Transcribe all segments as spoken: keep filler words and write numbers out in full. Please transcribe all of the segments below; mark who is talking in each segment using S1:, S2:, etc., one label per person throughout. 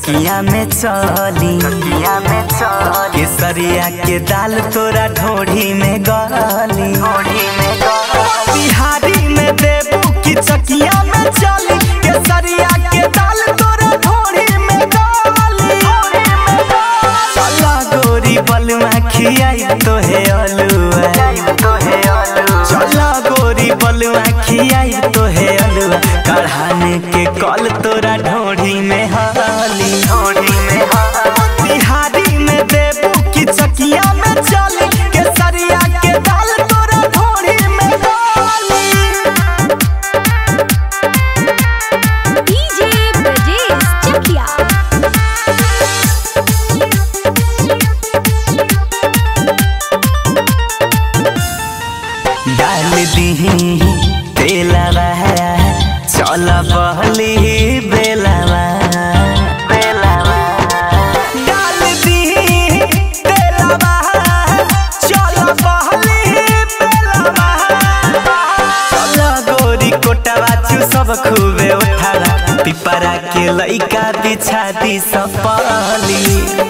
S1: चकिया में चली चकिया में चली केसरिया के दाल तोरा ढोढ़ी में गली ढोढ़ी में गली बिहारी में देबू की चकिया में चली केसरिया के दाल तोरा ढोढ़ी में गली चला गोरी बलुआ खियाई तो है अलुआ चला गोरी बलुआ खियाई तो है अलुआ कढ़ाने के कल तोरा ढोढ़ी में हाली ढोढ़ी में हाली बिहारी में देबू की चकिया में चली केसरिया के दाल तोरा ढोढ़ी में हाली।
S2: डीजे ब्रजेश चकिया
S1: डाल दी तेलवा चल बहली बेलवा बेलवा डाल दी तेलवा चल बहली बेलवा चल गोरी कोटवा चू सब खूबे उठावा पिपरा के लइका बिछा दी सपली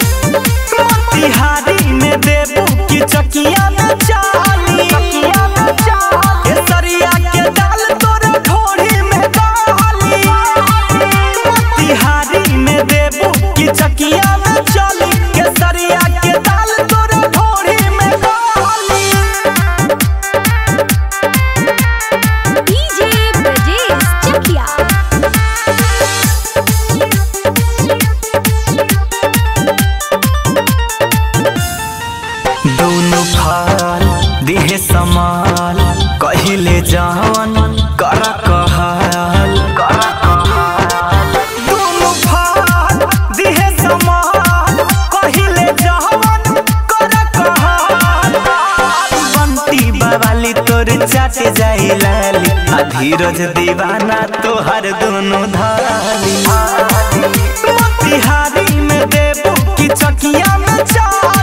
S1: बिहारी में देबू की चकिया में चाली चकिया में चाली केसरिया के दाल तोरा ढोढ़ी में गली बिहारी में देबू की चकिया में चली केसरिया के दाल तोरा ढोढ़ी में गली।
S2: डीजे ब्रजेश चकिया
S1: दोनों फल देह समाल कहिले जवन कर कहल कर कहल दोनों फल देह समाल कहिले जवन कर कहल बंटी बावाली तोर चाटे जाई लाली आ धीरज दीवाना तोहर दोनों धाली बिहारी में देबू की चकिया में चा